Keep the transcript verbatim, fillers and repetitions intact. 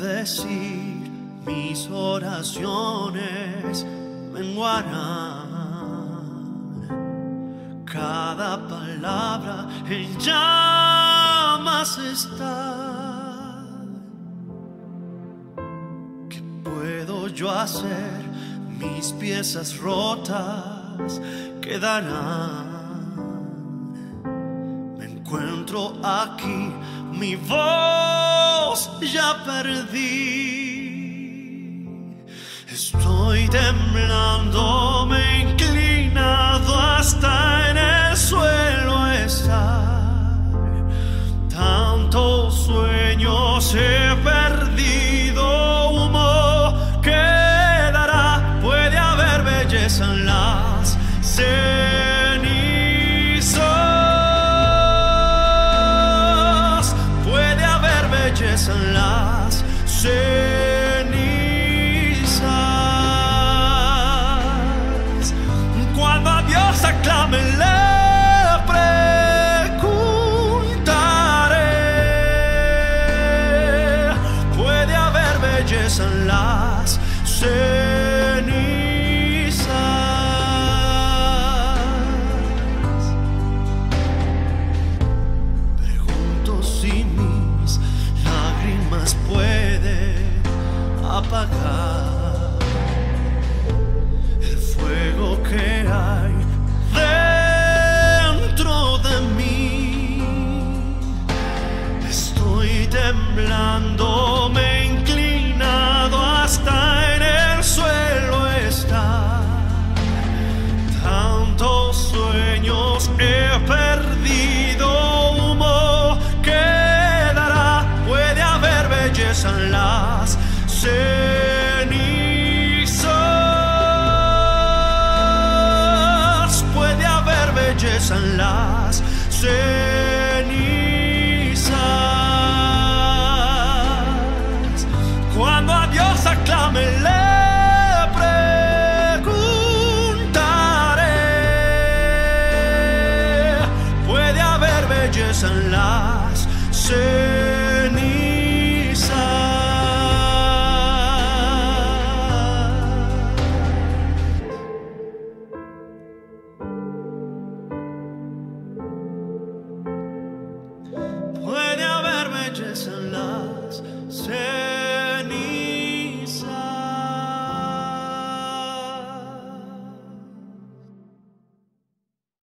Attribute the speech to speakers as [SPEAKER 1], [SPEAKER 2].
[SPEAKER 1] decir, mis oraciones menguarán. Cada palabra en llamas está. ¿Qué puedo yo hacer? Mis piezas rotas quedarán. Me encuentro aquí, mi voz ya perdí. Estoy temblando, me he inclinado hasta en el suelo estar. Tantos sueños he perdido, humo quedará. Puede haber belleza en las cenizas. Puede haber belleza en las cenizas. Cuando a Dios aclame, le preguntaré. Puede haber belleza en las cenizas. Pregunto si mis lágrimas pueden apagar el fuego que hay dentro de mí. Estoy temblando, me he inclinado hasta en el suelo está. Tantos sueños he perdido, humo quedará. Puede haber belleza en las cenizas. Puede haber belleza en las cenizas. Cuando a Dios aclame, le preguntaré. Puede haber belleza en las cenizas.